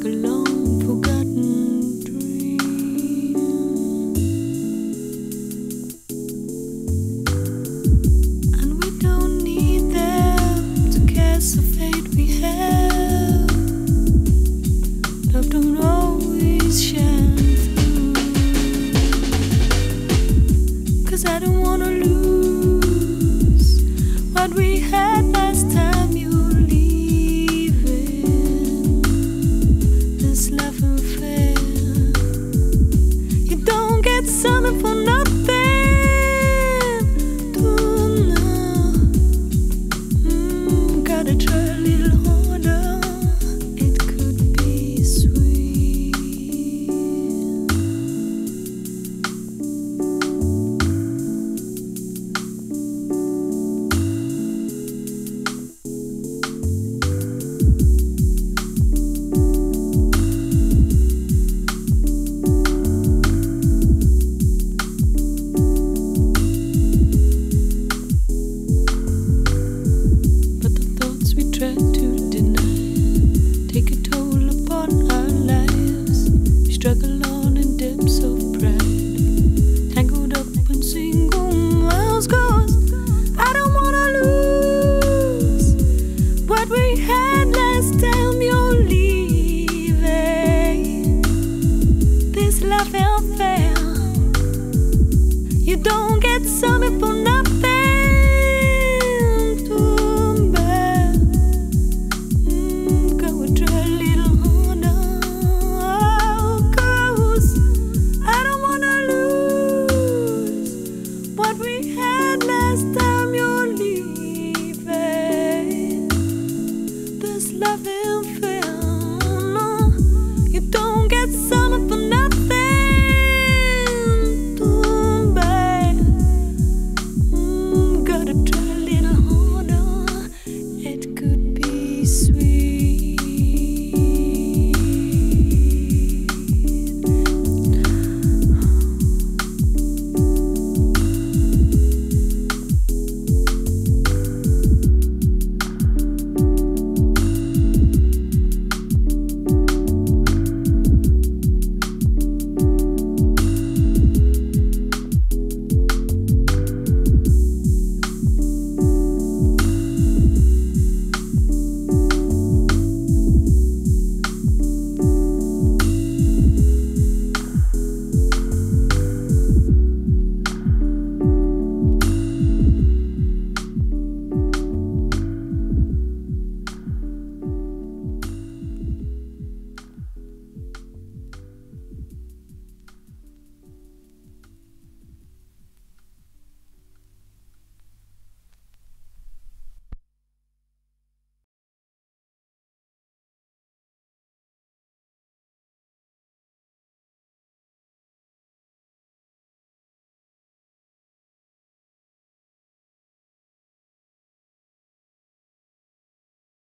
like a long forgotten dream. And we don't need them to cast the fate we have. Love don't always shine through. 'Cause I don't wanna lose what we had last time you were leaving. This love affair, you don't get something for nothing. Don't know. Gotta try a little harder. It could be sweet. But the thoughts we try to deny take a toll upon our lives. We struggle on in depths of pride, tangled up in single miles. 'Cause I don't wanna lose what we had last time you're leaving. This love affair, you don't get something for